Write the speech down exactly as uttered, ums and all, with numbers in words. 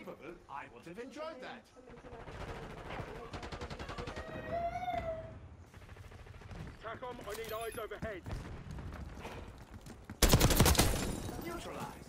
capable, I would have enjoyed that. TACOM, I need eyes overhead. Neutralized.